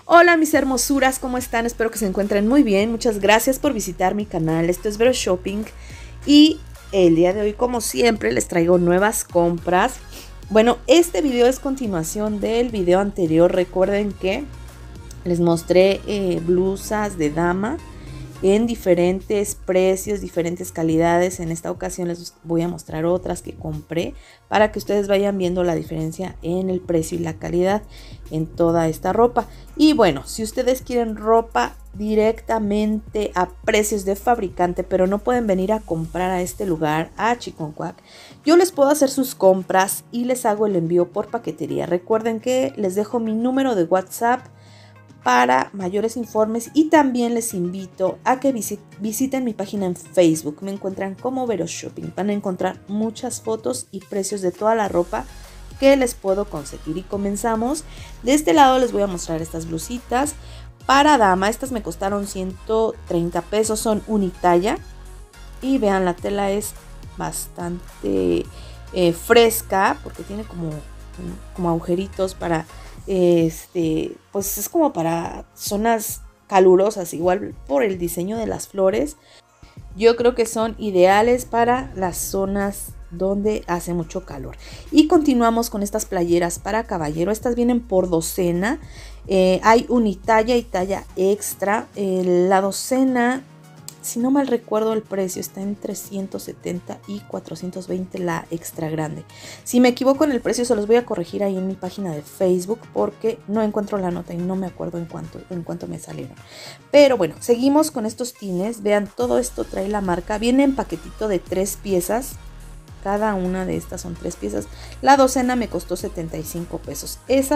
Hola mis hermosuras, ¿cómo están? Espero que se encuentren muy bien. Muchas gracias por visitar mi canal. Esto es Vero Shopping y el día de hoy, como siempre, les traigo nuevas compras. Bueno, este video es continuación del video anterior. Recuerden que les mostré blusas de dama en diferentes precios, diferentes calidades. En esta ocasión les voy a mostrar otras que compré para que ustedes vayan viendo la diferencia en el precio y la calidad en toda esta ropa. Y bueno, si ustedes quieren ropa directamente a precios de fabricante, pero no pueden venir a comprar a este lugar, a Chiconcuac, yo les puedo hacer sus compras y les hago el envío por paquetería. Recuerden que les dejo mi número de WhatsApp para mayores informes y también les invito a que visiten mi página en Facebook. Me encuentran como Vero Shopping. Van a encontrar muchas fotos y precios de toda la ropa que les puedo conseguir. Y comenzamos. De este lado les voy a mostrar estas blusitas para dama. Estas me costaron 130 pesos. Son unitalla. Y vean, la tela es bastante fresca porque tiene como agujeritos para... pues es como para zonas calurosas, igual por el diseño de las flores. Yo creo que son ideales para las zonas donde hace mucho calor. Y continuamos con estas playeras para caballero. Estas vienen por docena. Hay unitalla y talla extra. La docena, si no mal recuerdo, el precio está entre 170 y 420 la extra grande. Si me equivoco en el precio, se los voy a corregir ahí en mi página de Facebook porque no encuentro la nota y no me acuerdo en cuánto me salieron. Pero bueno, seguimos con estos tines. Vean, todo esto trae la marca. Viene en paquetito de 3 piezas. Cada una de estas son 3 piezas. La docena me costó 75 pesos.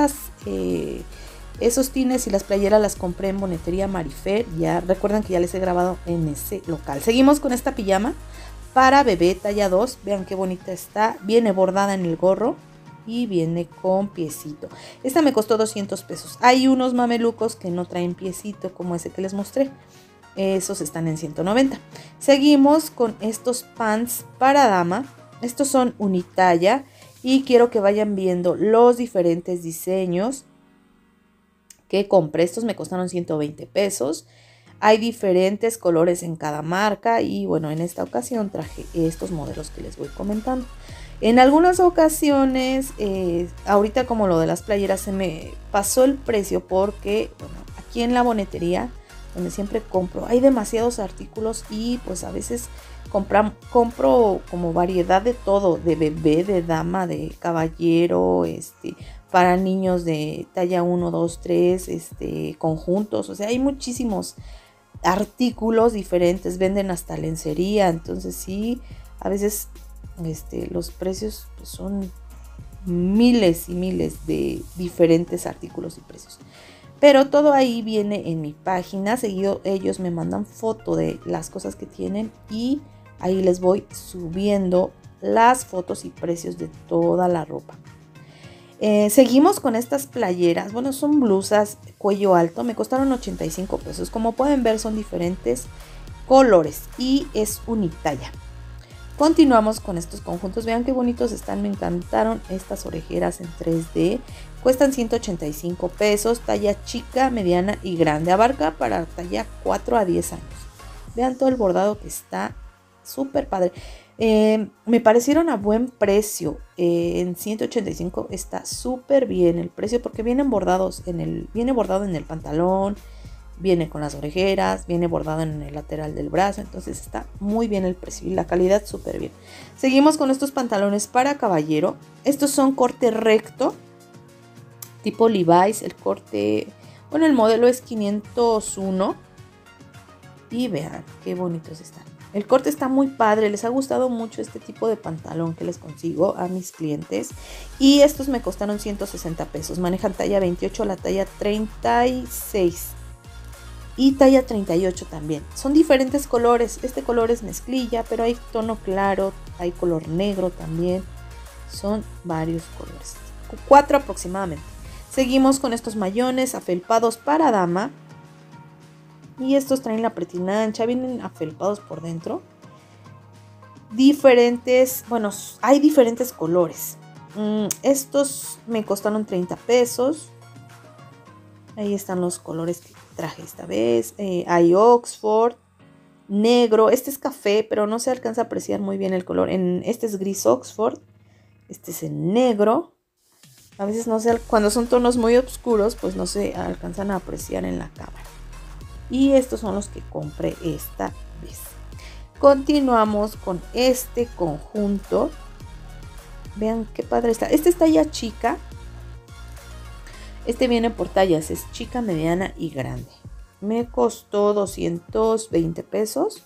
Esos tines y las playeras las compré en Bonetería Marifer. Ya recuerden que ya les he grabado en ese local. Seguimos con esta pijama para bebé talla 2. Vean qué bonita está. Viene bordada en el gorro y viene con piecito. Esta me costó 200 pesos. Hay unos mamelucos que no traen piecito como ese que les mostré. Esos están en 190. Seguimos con estos pants para dama. Estos son unitalla y quiero que vayan viendo los diferentes diseños que compré. Estos me costaron 120 pesos. Hay diferentes colores en cada marca y bueno, en esta ocasión traje estos modelos que les voy comentando. En algunas ocasiones, ahorita como lo de las playeras, se me pasó el precio porque bueno, aquí en la bonetería, donde siempre compro, hay demasiados artículos y pues a veces compro como variedad de todo, de bebé, de dama, de caballero, para niños de talla 1, 2, 3, conjuntos. O sea, hay muchísimos artículos diferentes, venden hasta lencería. Entonces sí, a veces los precios pues, son miles y miles de diferentes artículos y precios. Pero todo ahí viene en mi página. Seguido ellos me mandan foto de las cosas que tienen y ahí les voy subiendo las fotos y precios de toda la ropa. Seguimos con estas playeras. Bueno, son blusas cuello alto. Me costaron 85 pesos. Como pueden ver, son diferentes colores y es unitalla. Continuamos con estos conjuntos. Vean qué bonitos están. Me encantaron estas orejeras en 3D. Cuestan 185 pesos. Talla chica, mediana y grande. Abarca para talla 4 a 10 años. Vean todo el bordado que está súper padre. Me parecieron a buen precio. En 185 está súper bien el precio porque vienen bordados viene bordado en el pantalón, viene con las orejeras, viene bordado en el lateral del brazo. Entonces está muy bien el precio y la calidad súper bien. Seguimos con estos pantalones para caballero. Estos son corte recto tipo Levi's. El corte, bueno, el modelo es 501 y vean qué bonitos están. El corte está muy padre, les ha gustado mucho este tipo de pantalón que les consigo a mis clientes. Y estos me costaron 160 pesos. Manejan talla 28, la talla 36 y talla 38 también. Son diferentes colores. Este color es mezclilla, pero hay tono claro, hay color negro también. Son varios colores, 4 aproximadamente. Seguimos con estos mayones afelpados para dama. Y estos traen la pretina ancha, vienen afelpados por dentro. Diferentes, bueno, hay diferentes colores. Estos me costaron 30 pesos. Ahí están los colores que traje esta vez. Hay Oxford, negro. Este es café, pero no se alcanza a apreciar muy bien el color. Este es gris Oxford. Este es en negro. A veces no sé, cuando son tonos muy oscuros, pues no se alcanzan a apreciar en la cámara. Y estos son los que compré esta vez. Continuamos con este conjunto. Vean qué padre está. Este es talla chica. Este viene por tallas, es chica, mediana y grande. Me costó 220 pesos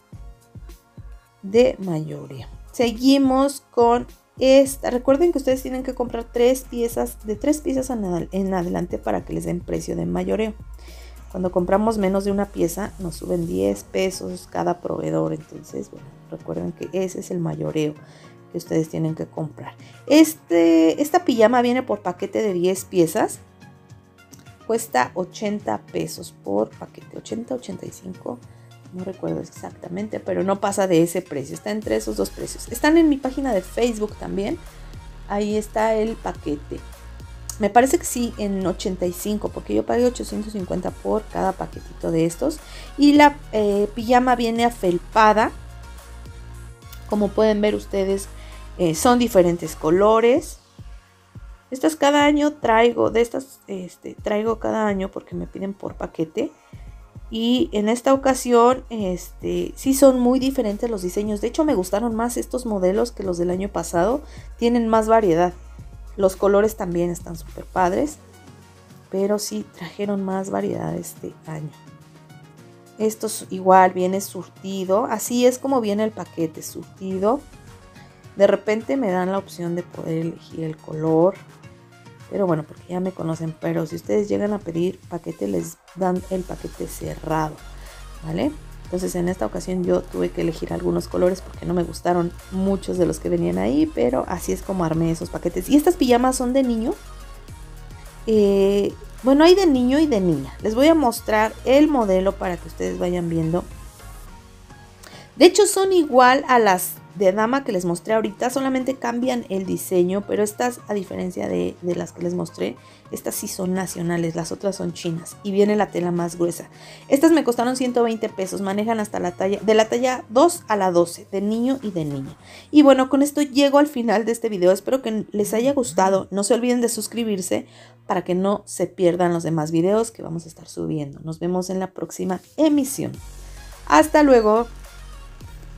de mayoreo. Seguimos con esta. Recuerden que ustedes tienen que comprar 3 piezas, de 3 piezas en adelante para que les den precio de mayoreo. Cuando compramos menos de una pieza nos suben 10 pesos cada proveedor. Entonces, bueno, recuerden que ese es el mayoreo que ustedes tienen que comprar. Esta pijama viene por paquete de 10 piezas. Cuesta 80 pesos por paquete, 80, 85, no recuerdo exactamente, pero no pasa de ese precio, está entre esos dos precios. Están en mi página de Facebook también, ahí está el paquete. Me parece que sí, en 85, porque yo pagué 850 por cada paquetito de estos. Y la pijama viene afelpada, como pueden ver ustedes, son diferentes colores. Estas cada año traigo, traigo cada año porque me piden por paquete. Y en esta ocasión, sí son muy diferentes los diseños. De hecho, me gustaron más estos modelos que los del año pasado. Tienen más variedad. Los colores también están súper padres. Pero sí trajeron más variedad este año. Estos igual viene surtido. Así es como viene el paquete, surtido. De repente me dan la opción de poder elegir el color. Pero bueno, porque ya me conocen. Pero si ustedes llegan a pedir paquete, les dan el paquete cerrado, ¿vale? Entonces en esta ocasión yo tuve que elegir algunos colores porque no me gustaron muchos de los que venían ahí. Pero así es como armé esos paquetes. Y estas pijamas son de niño. Bueno, hay de niño y de niña. Les voy a mostrar el modelo para que ustedes vayan viendo. De hecho son igual a las de dama que les mostré ahorita, solamente cambian el diseño, pero estas, a diferencia de las que les mostré, estas sí son nacionales, las otras son chinas y viene la tela más gruesa. Estas me costaron 120 pesos, manejan hasta la talla, de la talla 2 a la 12, de niño y de niña. Y bueno, con esto llego al final de este video, espero que les haya gustado, no se olviden de suscribirse para que no se pierdan los demás videos que vamos a estar subiendo. Nos vemos en la próxima emisión. Hasta luego.